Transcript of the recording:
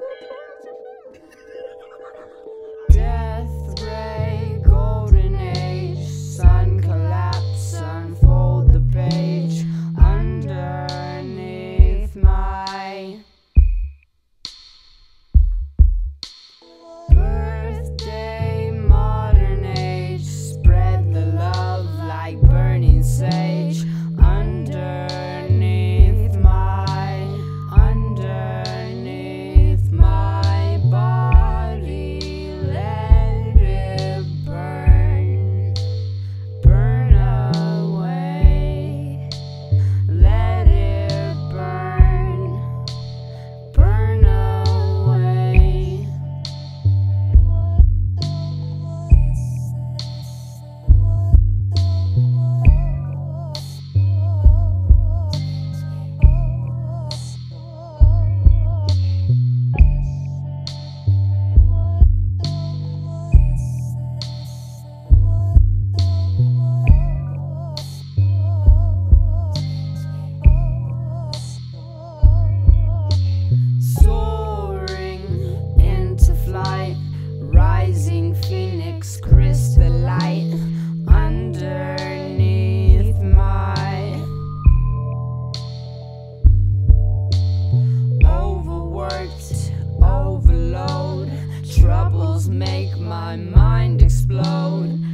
Death ray, golden age, sun collapse, unfold the page underneath my birthday, modern age, spread the love like burning sage underneath my body, let it burn, burn away, let it burn, burn away. Soaring into flight, rising phoenix crystallite underneath my overworked overload. Troubles make my mind explode